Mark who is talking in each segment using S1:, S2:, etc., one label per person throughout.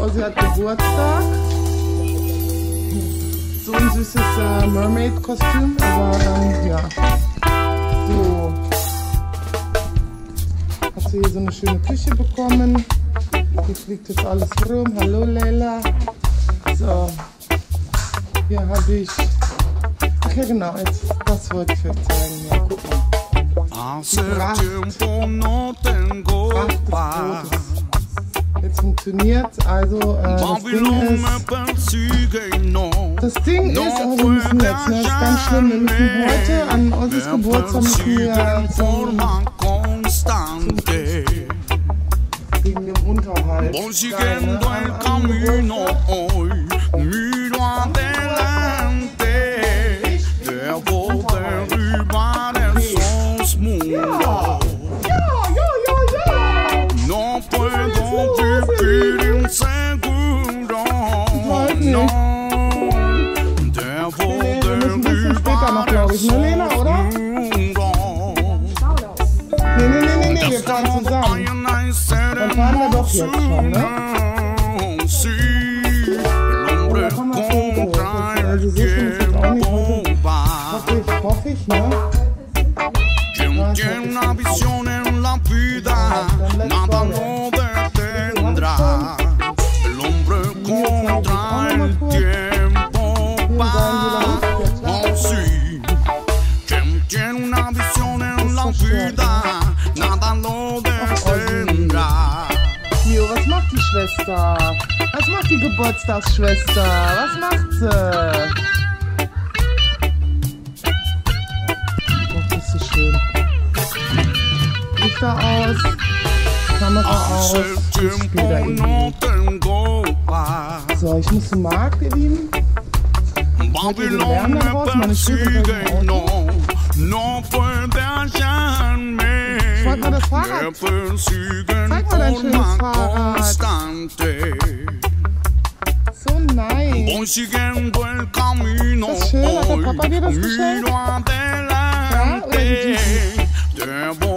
S1: Ossi hat Geburtstag. So ein süßes Mermaid-Kostüm, aber ja. So. Hat sie hier so eine schöne Küche bekommen. Hier fliegt jetzt alles rum. Hallo Leila. So. Hier habe ich. Ach ja genau, jetzt, das wollte ich euch zeigen. Ja, guck mal. Jetzt funktioniert, also das Ding ist, aber wir müssen jetzt, ne, das ist ganz schlimm, wir müssen heute an Ossis Geburtstag wegen dem Unterhalt. Lena, oder? Nee, wir fahren zusammen. Dann fahren wir doch jetzt schon, ne? Oder kann man schon also so schlimm ist jetzt auch nicht heute. Hoffe ich, ne? Was macht die Schwester? Was macht die Geburtstagsschwester? Was macht sie? Oh, das ist so schön. Lichter aus, Kamera aus, ich spiele da irgendwie. So, ich muss zum Markt, ihr Lieben. Heute den Lärm da raus, meine Schuhe sind im Auto. Ich wollte mal das Fahrrad. Zeig mal dein schönes Fahrrad. So nice. Das ist schön. Hat der Papa dir das geschenkt? Ja? Oder die Gigi? Ja? So,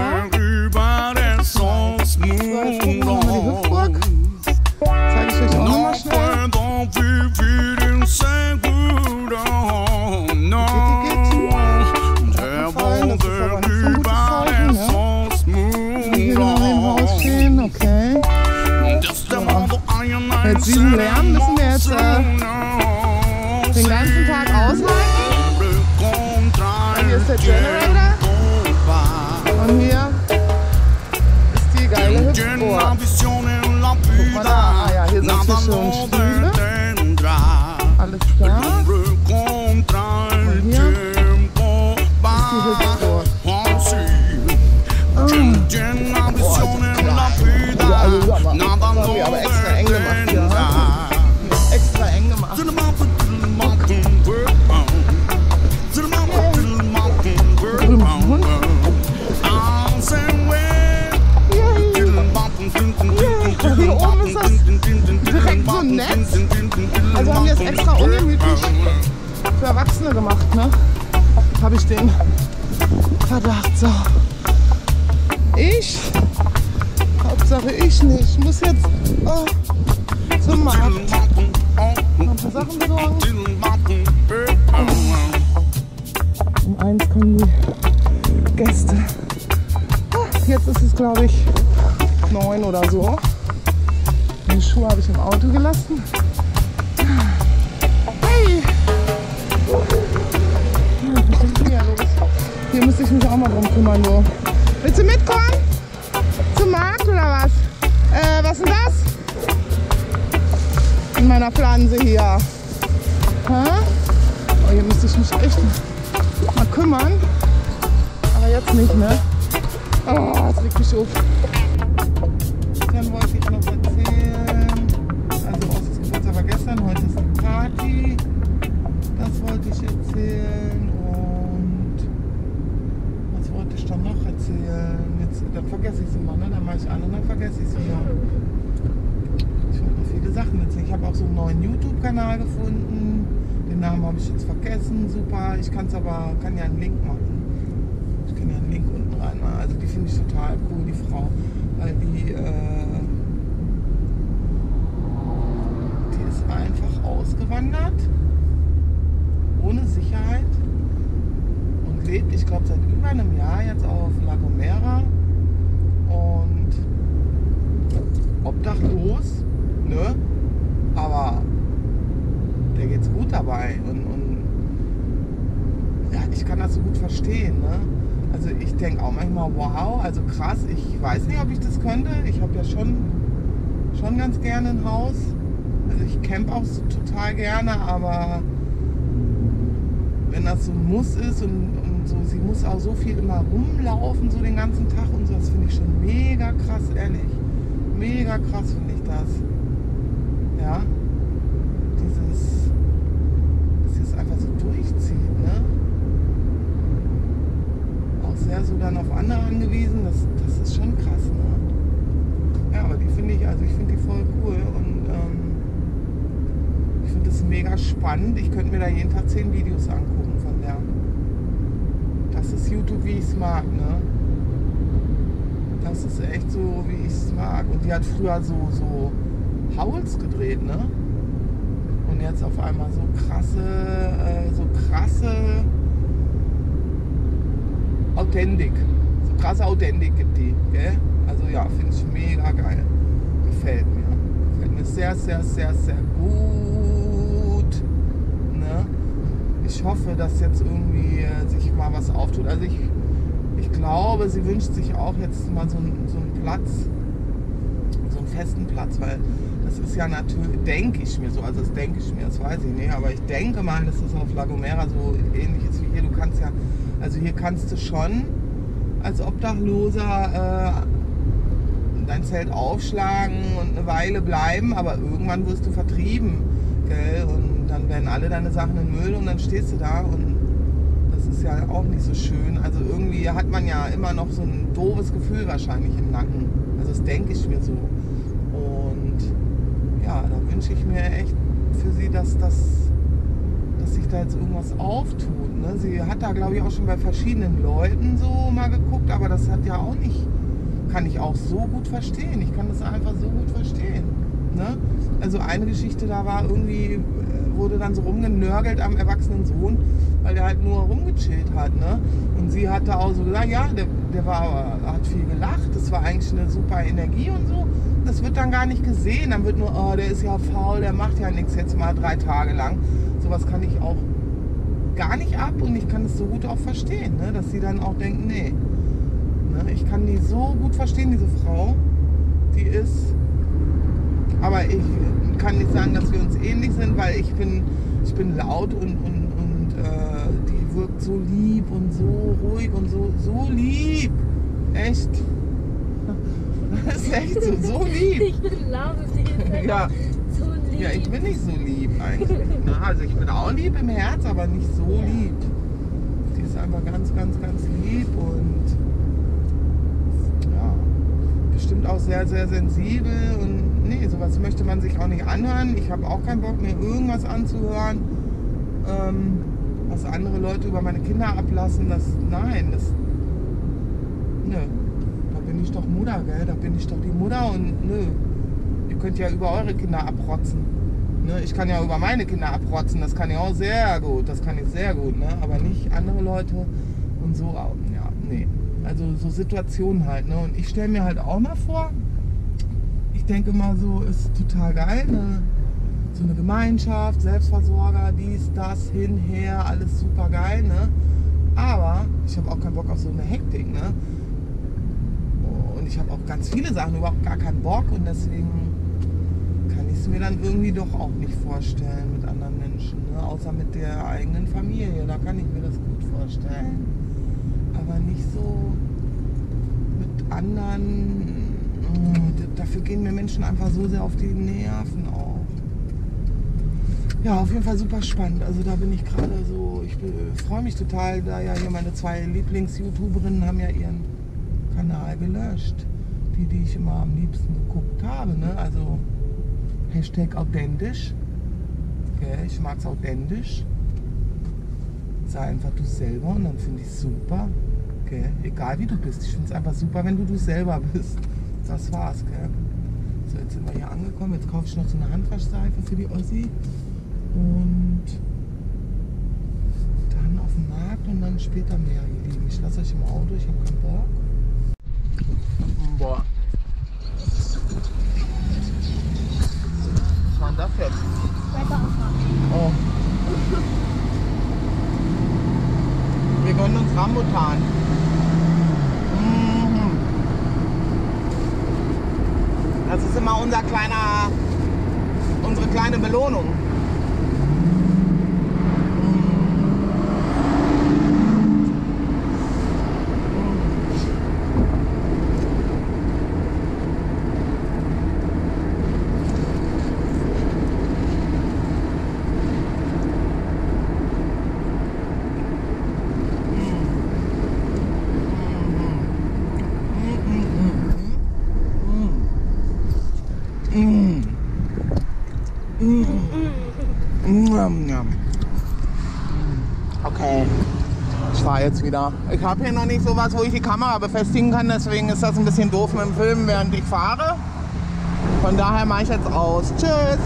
S1: ich gucke nochmal die Hüpfburg. Zeige ich euch auch nochmal schnell. Okay. So. Jetzt diesen Lärm müssen wir jetzt den ganzen Tag aushalten. Hier ist der Generator. Und hier ist die geile Hüpfburg. Guck mal da. Ah ja, hier sind Tische und Stühle. Alles klar. Und hier ist die Hüpfburg. Aber extra eng gemacht, ja. Extra eng gemacht. Hier oben ist das direkt so ein Netz. Also haben wir es extra ungemütlich für Erwachsene gemacht, ne? Habe ich den Verdacht. So. Hauptsache ich nicht. Ich muss jetzt zum Markt. Noch ein paar Sachen besorgen. Um 1 kommen die Gäste. Jetzt ist es, glaube ich, 9 oder so. Die Schuhe habe ich im Auto gelassen. Hey! Ja, was ist denn hier los? Hier müsste ich mich auch mal drum kümmern. So. Willst du mitkommen? Zum Markt oder was? Was ist denn das? In meiner Pflanze hier. Hä? Oh, hier müsste ich mich echt mal kümmern. Aber jetzt nicht, ne? Oh, das regt mich auf. Dann wollte ich noch erzählen. Also, Ossis Geburtstag war gestern, heute ist eine Party. Das wollte ich erzählen. Und was wollte ich dann noch erzählen? Jetzt, dann vergesse ich sie mal, ne? Dann mache ich an und dann vergesse ich sie wieder. Ich wollte noch viele Sachen erzählen. Ich habe auch so einen neuen YouTube-Kanal gefunden. Den Namen habe ich jetzt vergessen. Super. Ich kann ja einen Link machen. Ich kann ja einen Link unten rein machen. Also die finde ich total cool, die Frau. Weil die das so gut verstehen. Ne? Also ich denke auch manchmal, wow, also krass, ich weiß nicht, ob ich das könnte. Ich habe ja schon ganz gerne ein Haus. Also ich campe auch so total gerne, aber wenn das so ein Muss ist und so, sie muss auch so viel immer rumlaufen, so den ganzen Tag und so, das finde ich schon mega krass, ehrlich. Mega krass finde ich das. Ja. Dass sie es einfach so durchzieht, ne? Auch sehr so dann auf andere angewiesen, das ist schon krass, ne? Ja, aber die finde ich, also ich finde die voll cool und ich finde das mega spannend. Ich könnte mir da jeden Tag 10 Videos angucken von der. Das ist YouTube, wie ich es mag, ne? Das ist echt so, wie ich es mag. Und die hat früher so Hauls gedreht, ne? Und jetzt auf einmal so krasse Authentik. So krasse Authentik gibt die, gell? Also ja, finde ich mega geil. Gefällt mir. Gefällt mir sehr, sehr, sehr, sehr gut. Ne? Ich hoffe, dass jetzt irgendwie sich mal was auftut. Also ich glaube, sie wünscht sich auch jetzt mal so einen Platz, so einen festen Platz, weil das ist ja natürlich, denke ich mir so, also das denke ich mir, das weiß ich nicht, aber ich denke mal, dass das auf La Gomera so ähnlich ist wie hier. Du kannst ja, also hier kannst du schon als Obdachloser dein Zelt aufschlagen und eine Weile bleiben, aber irgendwann wirst du vertrieben, gell? Und dann werden alle deine Sachen in Müll und dann stehst du da und das ist ja auch nicht so schön. Also irgendwie hat man ja immer noch so ein doofes Gefühl wahrscheinlich im Nacken. Also das denke ich mir so. Und ja, da wünsche ich mir echt für sie, dass sich da jetzt irgendwas auftut. Ne? Sie hat da, glaube ich, auch schon bei verschiedenen Leuten so mal geguckt, aber das hat ja auch nicht, kann ich auch so gut verstehen. Ich kann das einfach so gut verstehen. Ne? Also eine Geschichte, da war irgendwie, wurde dann so rumgenörgelt am erwachsenen Sohn, weil der halt nur rumgechillt hat. Ne? Und sie hat da auch so gesagt, ja, der hat viel gelacht, das war eigentlich eine super Energie und so. Das wird dann gar nicht gesehen, dann wird nur, oh, der ist ja faul, der macht ja nichts jetzt mal 3 Tage lang. Sowas kann ich auch gar nicht ab und ich kann es so gut auch verstehen, ne? Dass sie dann auch denken, nee, ne? Ich kann die so gut verstehen, diese Frau, die ist, aber ich kann nicht sagen, dass wir uns ähnlich sind, weil ich bin laut und die wirkt so lieb und so ruhig und so lieb, echt. Das ist echt so lieb.
S2: Ich bin laut und die ist
S1: ja.
S2: so lieb.
S1: Ja, ich bin nicht so lieb eigentlich. Ne? Also ich bin auch lieb im Herz, aber nicht so lieb. Die ist einfach ganz, ganz, ganz lieb und ja, bestimmt auch sehr, sehr sensibel und nee, sowas möchte man sich auch nicht anhören. Ich habe auch keinen Bock, mir irgendwas anzuhören, was andere Leute über meine Kinder ablassen. Nö. Da bin ich doch Mutter, gell? Da bin ich doch die Mutter und nö. Ihr könnt ja über eure Kinder abrotzen. Ne? Ich kann ja über meine Kinder abrotzen, das kann ich auch sehr gut. Das kann ich sehr gut, ne? Aber nicht andere Leute und so. Ja, nee. Also so Situationen halt. Ne? Und ich stelle mir halt auch mal vor, ich denke mal so, ist total geil. Ne? So eine Gemeinschaft, Selbstversorger, dies, das, hin, her, alles super geil. Ne? Aber ich habe auch keinen Bock auf so eine Hektik. Ne? Und ich habe auch ganz viele Sachen überhaupt gar keinen Bock und deswegen kann ich es mir dann irgendwie doch auch nicht vorstellen mit anderen Menschen, ne? Außer mit der eigenen Familie, da kann ich mir das gut vorstellen, aber nicht so mit anderen, dafür gehen mir Menschen einfach so sehr auf die Nerven auch. Ja, auf jeden Fall super spannend, also da bin ich gerade so, ich freue mich total, da ja hier meine 2 Lieblings-YouTuberinnen haben ja ihren Kanal gelöscht, die ich immer am liebsten geguckt habe, ne? Also Hashtag authentisch, okay, ich mag es authentisch, sei einfach du selber und dann finde ich es super, okay? Egal wie du bist, ich finde es einfach super, wenn du selber bist, das war's, okay? So, jetzt sind wir hier angekommen, jetzt kaufe ich noch so eine Handwaschseife für die Ossi und dann auf dem Markt und dann später mehr, ihr Lieben. Ich lasse euch im Auto, ich habe keinen Bock. Boah. Was war denn das jetzt? Oh. Wir Das ist immer unsere kleine Belohnung. Okay, ich fahre jetzt wieder. Ich habe hier noch nicht so was, wo ich die Kamera befestigen kann, deswegen ist das ein bisschen doof mit dem Filmen, während ich fahre. Von daher mache ich jetzt aus. Tschüss!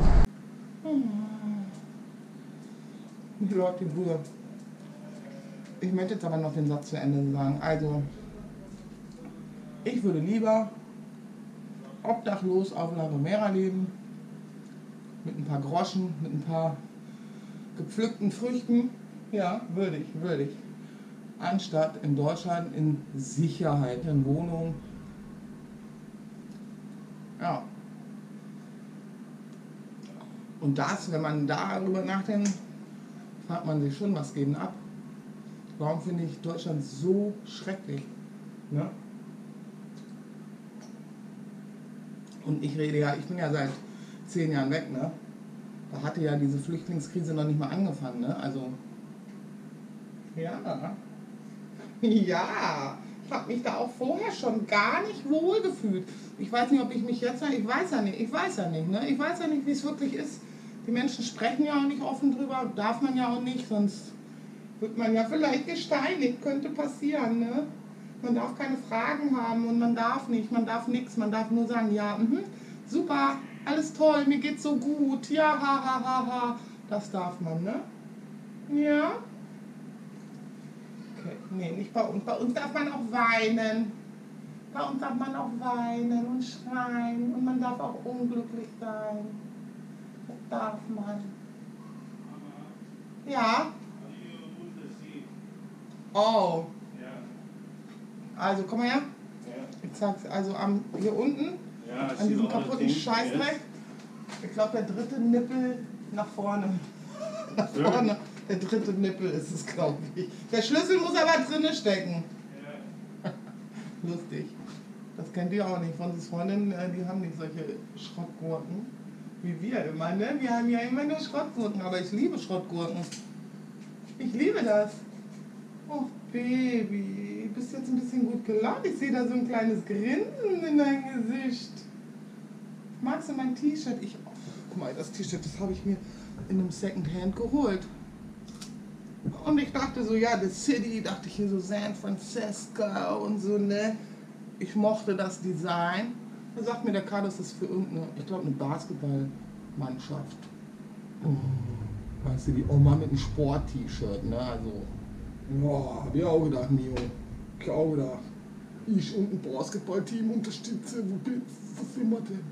S1: Wie läuft die Bude? Ich möchte jetzt aber noch den Satz zu Ende sagen. Also, ich würde lieber obdachlos auf La Gomera leben, mit ein paar Groschen, mit ein paar gepflückten Früchten. Ja, würde ich. Anstatt in Deutschland in Sicherheit, in Wohnung. Ja. Und das, wenn man darüber nachdenkt, fragt man sich schon, was geht denn ab? Warum finde ich Deutschland so schrecklich? Ne? Und ich bin ja seit 10 Jahren weg, ne? Da hatte ja diese Flüchtlingskrise noch nicht mal angefangen, ne? Also, ja. Ja, ich habe mich da auch vorher schon gar nicht wohl gefühlt. Ich weiß nicht, ob ich mich jetzt, ich weiß ja nicht, ne? Ich weiß ja nicht, wie es wirklich ist. Die Menschen sprechen ja auch nicht offen drüber, darf man ja auch nicht, sonst wird man ja vielleicht gesteinigt, könnte passieren, ne? Man darf keine Fragen haben und man darf nichts, man darf nur sagen, ja, super, alles toll, mir geht's so gut, ja, ha. Das darf man, ne? Ja? Okay, nee, nicht bei uns. Bei uns darf man auch weinen. Bei uns darf man auch weinen und schreien und man darf auch unglücklich sein. Das darf man. Ja? Oh. Also, komm mal her. Ich zeig's, also hier unten, an diesem kaputten Scheißdreck. Ich glaube, der dritte Nippel nach vorne. Nach vorne. Der dritte Nippel ist es, glaube ich. Der Schlüssel muss aber drinne stecken. Lustig. Das kennt ihr auch nicht. Von uns Freundinnen, die haben nicht solche Schrottgurken wie wir immer, ne? Wir haben ja immer nur Schrottgurken, aber ich liebe Schrottgurken. Ich liebe das. Oh, Baby, du bist jetzt ein bisschen gut gelaunt. Ich sehe da so ein kleines Grinsen in deinem Gesicht. Magst du mein T-Shirt? Guck mal, das T-Shirt, das habe ich mir in einem Secondhand geholt. Und ich dachte so, ja, The City, dachte ich hier so San Francisco und so, ne? Ich mochte das Design. Da sagt mir der Carlos, das ist für irgendeine, ich glaube, eine Basketballmannschaft. Oh, weißt du, die Oma mit einem Sport-T-Shirt, ne? Also, ja, hab ich auch gedacht, Mio. Ich auch gedacht. Ich und ein Basketballteam unterstütze, was sind wir denn?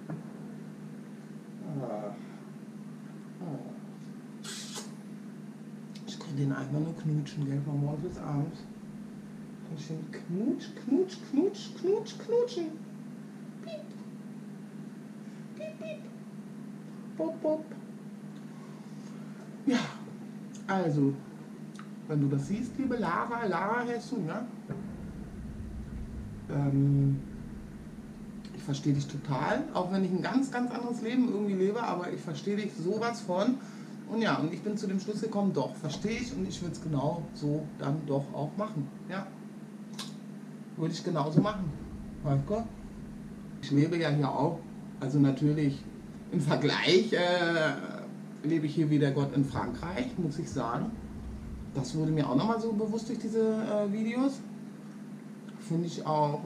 S1: Ich kann den einfach nur knutschen, gell, von morgens bis abends. Und schön knutschen. Piep. Piep. Pop. Ja, also, wenn du das siehst, liebe Lara heißt du, ja? Ich verstehe dich total, auch wenn ich ein ganz anderes Leben irgendwie lebe, aber ich verstehe dich sowas von. Und ja, und ich bin zu dem Schluss gekommen, doch, verstehe ich und ich würde es genau so dann doch auch machen. Ja, würde ich genauso machen. Weißt du? Ich lebe ja hier auch, also natürlich im Vergleich lebe ich hier wie der Gott in Frankreich, muss ich sagen. Das wurde mir auch nochmal so bewusst durch diese Videos. Finde ich auch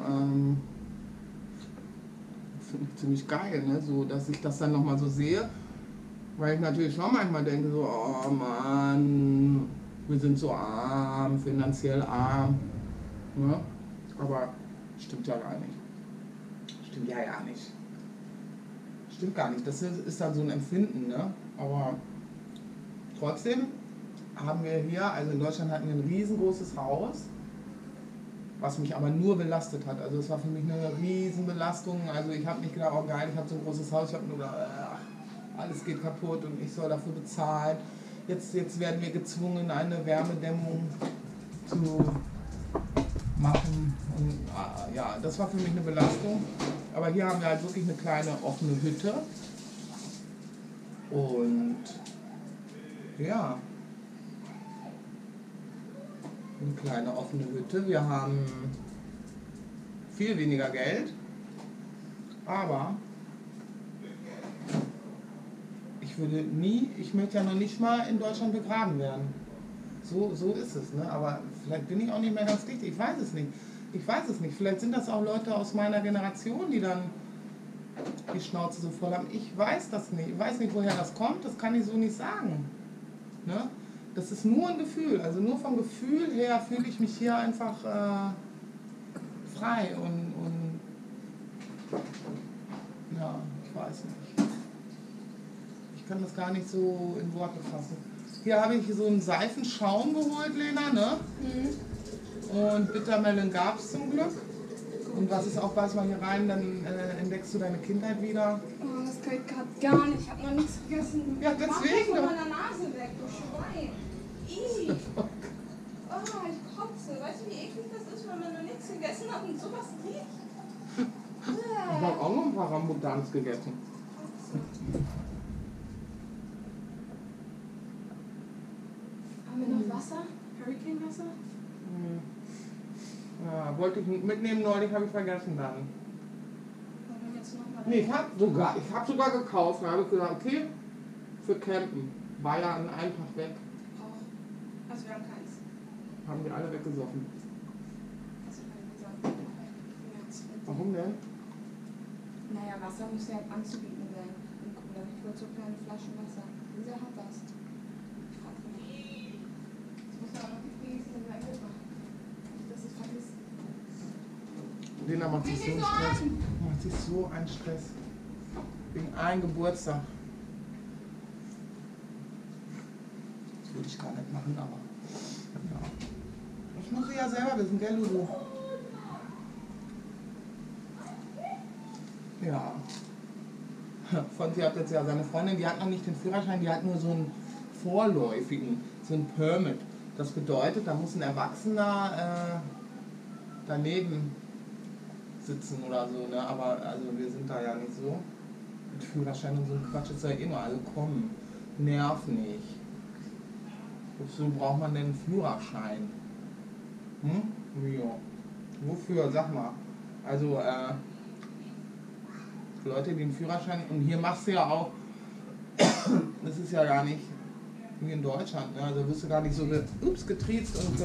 S1: ziemlich geil, ne? So, dass ich das dann nochmal so sehe. Weil ich natürlich schon manchmal denke, so, oh Mann, wir sind so arm, finanziell arm. Ne? Aber stimmt ja gar nicht. Stimmt ja gar nicht. Stimmt gar nicht. Das ist dann so ein Empfinden, ne? Aber trotzdem haben wir hier, also in Deutschland hatten wir ein riesengroßes Haus. was mich aber nur belastet hat. Also es war für mich eine Riesenbelastung. Also ich habe nicht gedacht, oh geil, ich habe so ein großes Haus, ich habe nur gedacht, alles geht kaputt und ich soll dafür bezahlen. Jetzt werden wir gezwungen, eine Wärmedämmung zu machen. Und ja, das war für mich eine Belastung. Aber hier haben wir halt wirklich eine kleine offene Hütte. Und ja, eine kleine offene Hütte. Wir haben viel weniger Geld, aber ich möchte ja noch nicht mal in Deutschland begraben werden. So ist es, ne? Aber vielleicht bin ich auch nicht mehr ganz dicht. Ich weiß es nicht. Vielleicht sind das auch Leute aus meiner Generation, die dann die Schnauze so voll haben. Ich weiß das nicht. Ich weiß nicht, woher das kommt. Das kann ich so nicht sagen. Ne? Das ist nur ein Gefühl. Also nur vom Gefühl her fühle ich mich hier einfach frei und ja, ich weiß nicht. Ich kann das gar nicht so in Worte fassen. Hier habe ich so einen Seifenschaum geholt, Lena, ne? Und Bittermelon gab es zum Glück. Und was ist auch, beiß mal hier rein, dann entdeckst du deine Kindheit wieder.
S2: Oh, das geht gerade gar nicht. Ich habe noch nichts gegessen.
S1: Ja, deswegen
S2: Mach
S1: doch.
S2: von meiner Nase weg, du Schwein. Ih. Oh, ich kotze. Weißt du, wie eklig das ist, wenn man noch nichts gegessen hat und sowas riecht?
S1: Ich habe auch noch ein paar Rambutans gegessen.
S2: Haben wir noch Wasser? Hurricane-Wasser?
S1: Ja, wollte ich mitnehmen, neulich habe ich vergessen dann.
S2: Wollen wir jetzt noch mal
S1: Nee, ich habe sogar gekauft. Da habe ich gesagt, okay, für Campen. War ja an einem Tag weg.
S2: Also wir haben keins.
S1: Haben die alle weggesoffen.
S2: Also gesagt.
S1: Warum denn?
S2: Naja, Wasser muss ja anzubieten sein. Im Cooler. Ich wollte so kleine Flaschen Wasser. Dieser hat das. Ich frage mich. Jetzt muss ja auch noch die Friesen in meinem Opa. Nicht, dass es vergisst.
S1: Lena macht sich so einen Stress. Macht sich so einen Stress. Wegen einem Geburtstag. Das würde ich gar nicht machen, aber ja. Das muss ich ja selber wissen, gell, Lulu? Ja. Fonsi hat jetzt ja seine Freundin, die hat noch nicht den Führerschein, die hat nur so einen vorläufigen, so einen Permit. Das bedeutet, da muss ein Erwachsener daneben sitzen oder so, ne? Aber also wir sind da ja nicht so. Mit Führerschein und so ein Quatsch ist ja eh nur, also komm, nerv nicht. Wozu braucht man denn einen Führerschein? Ja. Wofür? Sag mal. Also, Leute, die einen Führerschein, und hier machst du ja auch, das ist ja gar nicht wie in Deutschland, ne? Also wirst du gar nicht so getriezt und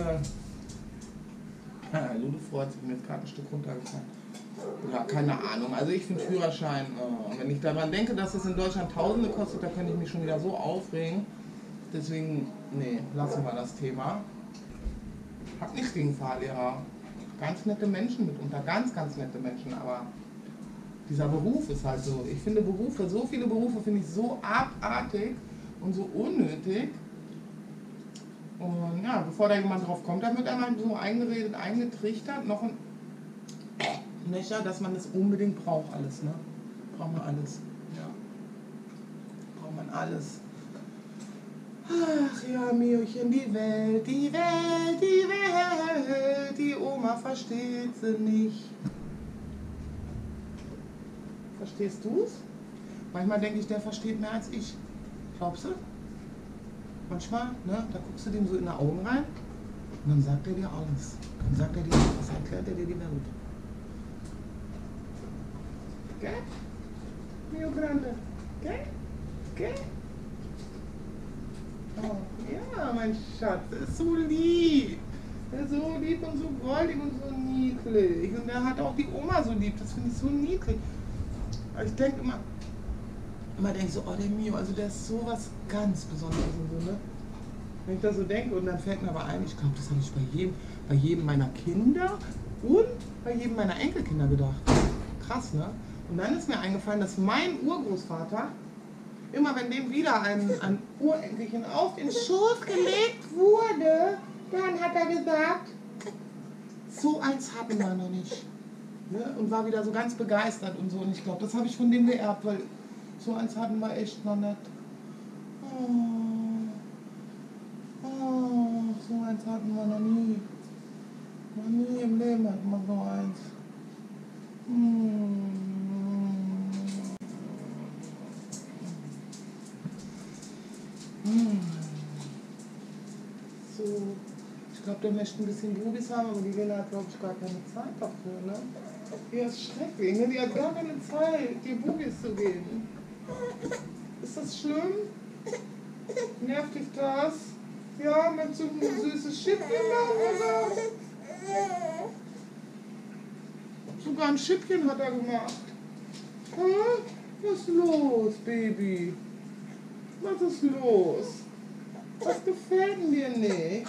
S1: Lulu freut sich, mir jetzt gerade ein Stück runtergefallen. Ja, keine Ahnung. Also ich finde Führerschein, wenn ich daran denke, dass es in Deutschland Tausende kostet, da könnte ich mich schon wieder so aufregen. Deswegen, nee, lassen wir das Thema. Hab nichts gegen Fahrlehrer. Ganz nette Menschen mitunter, ganz nette Menschen, aber dieser Beruf ist halt so. Ich finde so viele Berufe finde ich so abartig und so unnötig. Und ja, bevor da jemand drauf kommt, dann wird einmal so eingeredet, eingetrichtert, noch ein Mecher, dass man das unbedingt braucht, alles, ne? Braucht man alles. Ja. Braucht man alles. Ach ja, Miochen, die Welt, die Oma versteht sie nicht. Verstehst du's? Manchmal denke ich, der versteht mehr als ich. Glaubst du? Manchmal, ne, da guckst du dem so in die Augen rein und dann sagt er dir alles. Dann sagt er dir, was erklärt er dir die Welt. Gell? Mio Grande. Gell? Gell? Oh, ja, mein Schatz, der ist so lieb. Der ist so lieb und so goldig und so niedlich. Und der hat auch die Oma so lieb, das finde ich so niedlich. Ich denke immer denke so, oh der Mio, also der ist so was ganz Besonderes und so, ne? Wenn ich das so denke, und dann fällt mir aber ein, ich glaube, das habe ich bei jedem meiner Kinder und bei jedem meiner Enkelkinder gedacht. Krass, ne? Und dann ist mir eingefallen, dass mein Urgroßvater, immer wenn dem wieder ein Urenkelchen auf den Schoß gelegt wurde, dann hat er gesagt, So eins hatten wir noch nicht. Ne? Und war wieder so ganz begeistert und so. Und ich glaube, das habe ich von dem geerbt, weil so eins hatten wir echt noch nicht. So eins hatten wir noch nie. Noch nie im Leben hatten wir so eins. So, ich glaube, der möchte ein bisschen Bubis haben, aber die Lena hat, glaube ich, gar keine Zeit dafür, ne? Die ist schrecklich, ne? Die hat gar keine Zeit, dir Bubis zu geben. Ist das schlimm? Nervt dich das? Ja, möchtest du ein süßes Schippchen machen, oder? Sogar ein Schippchen hat er gemacht. Hm? Was ist los, Baby? Was ist los? Was gefällt dir nicht?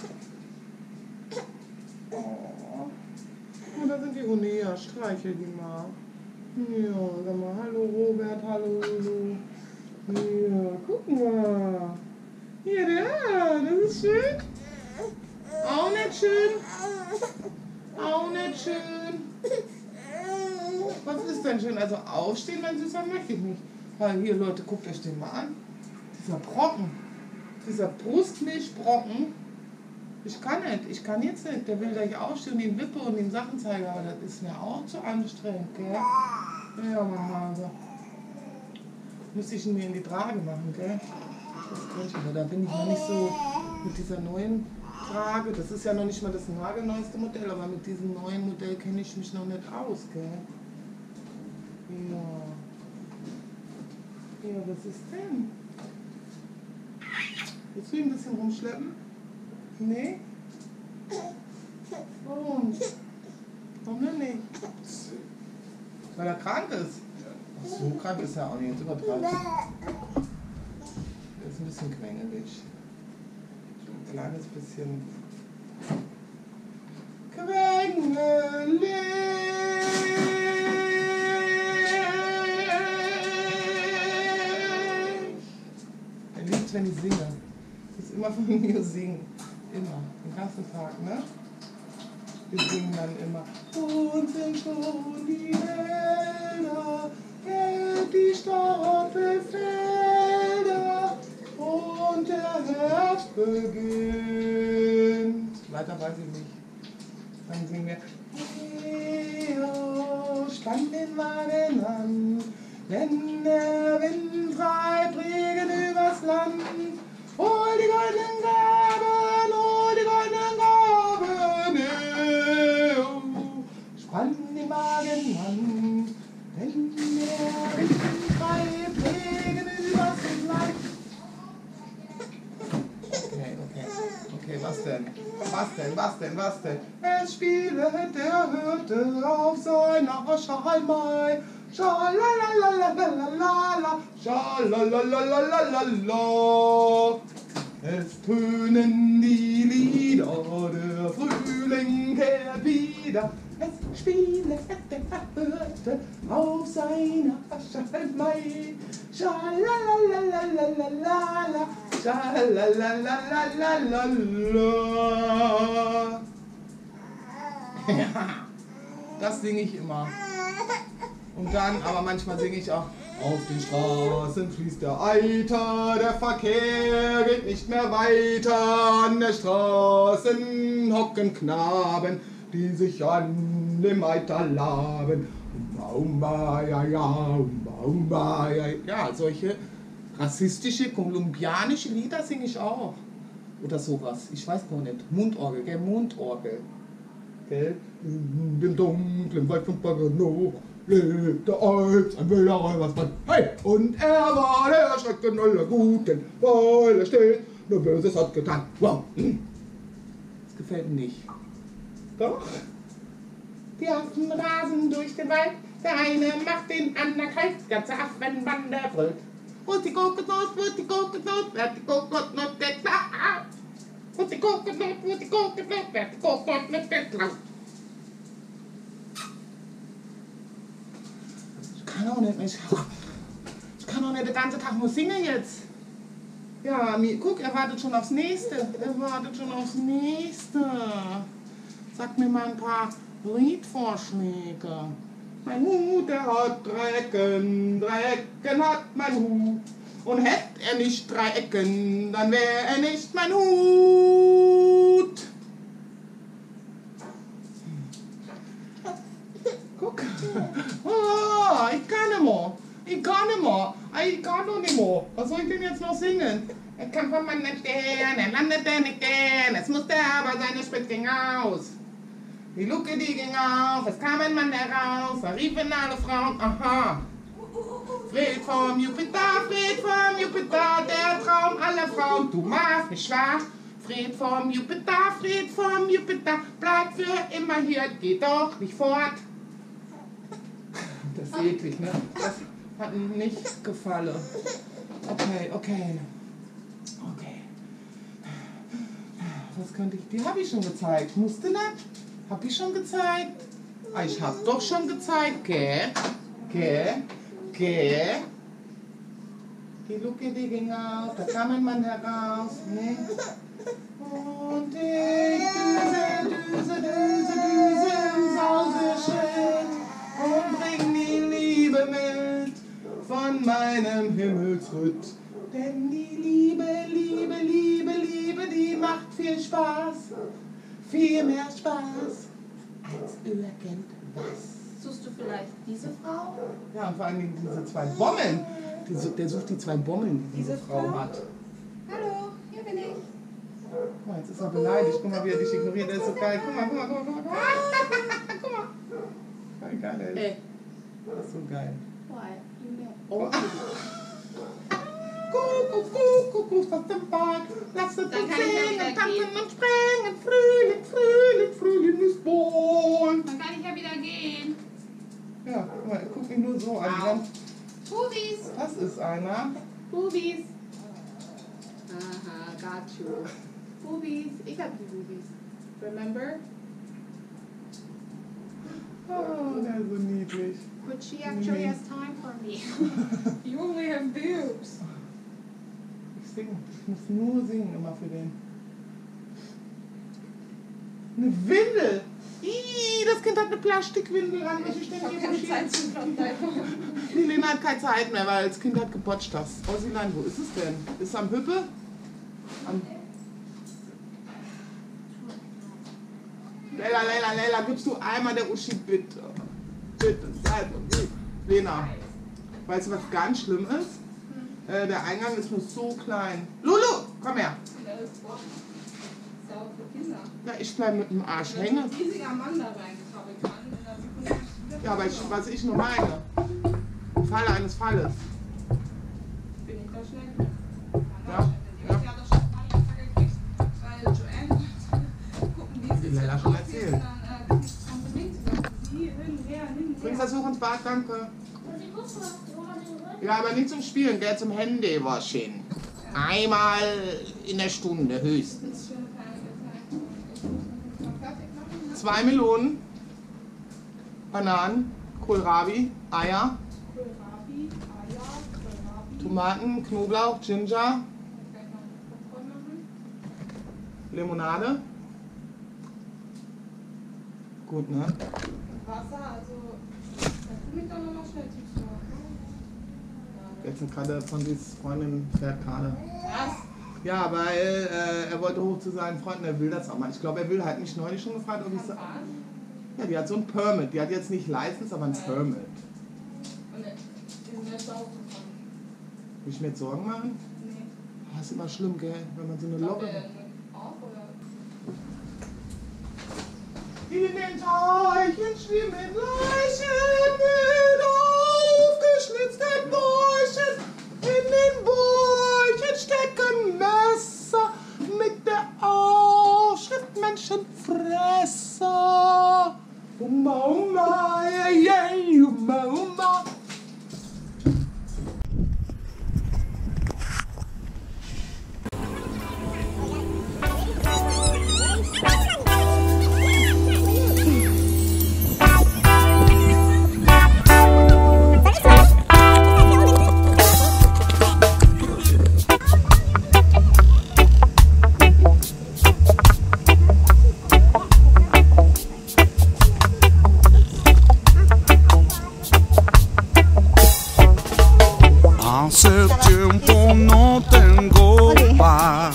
S1: Oh, da sind die Hunde. Ja, streichel die mal. Ja, sag mal, hallo Robert, hallo Lulu. Ja, guck mal. Hier, das ist schön. Auch nicht schön. Auch nicht schön. Was ist denn schön? Also aufstehen, mein Süßer, möchte ich nicht. Weil hier, Leute, guckt euch den mal an. Dieser Brocken. Dieser Brustmilchbrocken. Ich kann nicht. Ich kann jetzt nicht. Der will gleich aufstehen und den Wippe und den Sachen zeigen. Aber das ist mir auch zu anstrengend, gell? Ja, mein Hase. Müsste ich ihn mir in die Trage machen, gell? Das kann ich, aber da bin ich noch nicht so mit dieser neuen Trage. Das ist ja noch nicht mal das nagelneueste Modell, aber mit diesem neuen Modell kenne ich mich noch nicht aus, gell? Ja. Ja, was ist denn? Willst du ihn ein bisschen rumschleppen? Nee? Warum? Warum denn nicht? Weil er krank ist. Ach, so krank ist er auch nicht, jetzt übertreibt. Er ist ein bisschen quengelig. Ein kleines bisschen quengelig. Er liebt, wenn ich singe. Das ist immer von mir singen. Immer. Den ganzen Tag, ne? Wir singen dann immer. Und sind schon die Wälder, die Stoppelfelder und der Herbst beginnt. Weiter weiß ich nicht. Dann singen wir. Leo, spann den Wagen an, wenn der Wind treibt Regen übers Land. Hol die goldenen Gaben, hol die goldenen Gaben, Leo, spann den Wagen an, wenn der Wind treibt Regen übers Land. Okay, was denn? Was denn? Es spielet der Hirte auf seiner Schalmei. Schalalalalala, schalalalalala. Es tönen die Lieder, der Frühling kehrt wieder. Es spielet der Hirte auf seiner Schalmei. Schalalalalala, schalalalalala. Ja, das singe ich immer. Und dann, aber manchmal singe ich auch. Auf den Straßen fließt der Eiter, der Verkehr geht nicht mehr weiter. An der Straßen hocken Knaben, die sich an dem Eiter laben. Ja, solche rassistische, kolumbianische Lieder singe ich auch. Oder sowas, ich weiß gar nicht. Mundorgel, gell? Mundorgel. Gell? In dem dunklen Wald von Pagano lebte einst ein wilder Räubersmann. Hey! Und er war der Schrecken aller Guten, weil er stets nur Böses hat getan. Wow! Das gefällt mir nicht. Doch? Die Affen rasen durch den Wald, der eine macht den anderen kalt, ganze Affenbande brüllt. Und die Kokosnuss, wird die Kokosnuss, wird die Kokosnuss geklaut. Und die Kokosnuss, wird die Kokosnuss, wird die Kokosnuss geklaut. Ich kann auch nicht mehr. Ich kann auch nicht den ganzen Tag nur singen jetzt. Ja, guck, er wartet schon aufs Nächste. Sag mir mal ein paar Liedvorschläge. Mein Hut, der hat 3 Ecken, 3 Ecken hat mein Hut. Und hätte er nicht 3 Ecken, dann wäre er nicht mein Hut. Guck. Oh, ich kann nicht mehr. Ich kann nicht mehr. Ich kann doch nicht mehr. Was soll ich denn jetzt noch singen? Er kann von meinen Stern, er landet er nicht gern. Es musste aber seine Spitze ging aus. Die Luke, die ging auf, es kam ein Mann heraus. Da riefen alle Frauen, aha. Fred vom Jupiter, der Traum aller Frauen. Du machst mich schwach. Fred vom Jupiter, bleib für immer hier, geh doch nicht fort. Das ist eklig, ne? Das hat mir nicht gefallen. Okay. Was könnte ich? Die habe ich schon gezeigt. Musste nicht? Hab ich schon gezeigt? Ah, ich hab doch schon gezeigt, gell? Die Luke, die ging auf, da kam ein Mann heraus, ne? Und ich düse im Sauseschritt und bring die Liebe mit von meinem Himmelsritt. Denn die Liebe, die macht viel Spaß, viel mehr Spaß als irgendwas.
S2: Suchst du vielleicht diese Frau?
S1: Ja, und vor allem diese 2 Bommeln. Der sucht die 2 Bommeln, die diese Frau hat.
S2: Hallo, hier bin ich.
S1: Oh, jetzt ist er beleidigt. Guck mal, wie er dich ignoriert. Der ist so geil. Guck mal. Guck mal. Voll geil, ey. Das ist so geil.
S2: Why?
S1: Oh. Guck, was im Park. Lass uns singen, tanzen und springen. Frühling ist wohl.
S2: Dann kann ich ja wieder gehen.
S1: Ja, guck mal, guck mich nur so an.
S2: Bubis.
S1: Das ist einer.
S2: Bubis. Aha, got you. Bubis. Ich hab die Bubis. Remember?
S1: Oh, der ist so niedlich.
S2: But she actually has time for me. You only have boobs.
S1: Ich muss nur singen immer für den. Eine Windel! Ih, das Kind hat eine Plastikwindel an. Ich denke, die Lena hat keine Zeit mehr, weil das Kind hat gepotscht das. Osilein, wo ist es denn? Ist es am Hüppe? Leila, gibst du einmal der Uschi bitte? Bitte, Lena. Weißt du, was ganz schlimm ist? Der Eingang ist nur so klein. Lulu, komm her. Ja, ich bleib mit dem Arsch hängen.
S2: Ein riesiger Mann da reingekrabbelt kann.
S1: Ja, aber was ich nur meine. Falle eines Falles.
S2: Bin ich da schnell?
S1: Ja.
S2: Die hat doch schon ein paar Jahre gekriegt, weil Joanne gucken, wie sie
S1: Leila schon erzählt.
S2: dann bewegt sie hin, her.
S1: Bringst das hoch ins Bad, danke. Ja, aber nicht zum Spielen, der zum Handywaschen. Einmal in der Stunde höchstens. 2 Melonen, Bananen, Kohlrabi, Eier, Tomaten, Knoblauch, Ginger, Limonade. Gut, ne?
S2: Wasser, also, kannst du mich doch nochmal schnell tief machen?
S1: Jetzt sind gerade von dieser Freundin fährt gerade.
S2: Was?
S1: Ja, weil er wollte hoch zu seinen Freunden, er will das auch mal. Ich glaube, er will, halt mich neulich schon gefragt, ob ich so. Ja, die hat so ein Permit. Die hat jetzt nicht License, aber ein Permit.
S2: Und die sind jetzt auch gekommen.
S1: Will ich mir jetzt Sorgen machen?
S2: Nee.
S1: Oh, das ist immer schlimm, gell? Wenn man so eine Locke.
S2: Auf oder?
S1: In den Teichen schwimmen Leichen mit aufgeschlitzten Bäuchen. In den Bäuchen stecken Messer mit der Aufschrift Menschenfresser. Umma, yeah, umma.
S3: Hace tiempo no tengo paz.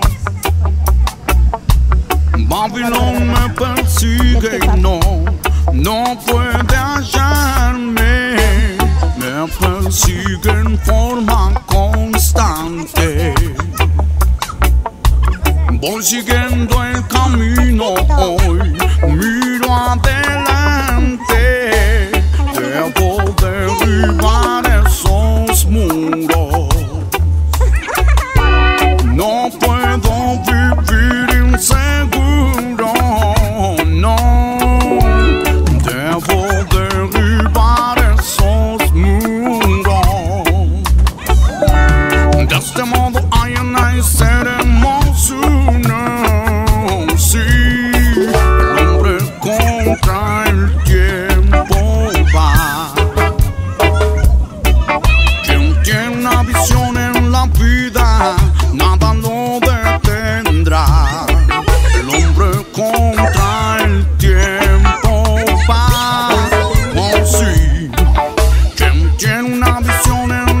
S3: Babilón me persigue y no puede hallarme. Me persigue en forma constante. Voy siguiendo el camino hoy, miro adelante. Debo derribar esos muros. No puedo vivir inseguro, no. Debo derribar esos muros. De este modo seremos uno, sí. El hombre contra el tiempo va. Quien tiene una visión en la vida, nada lo detendrá. El hombre contra el tiempo va, oh sí. Quien tiene una visión en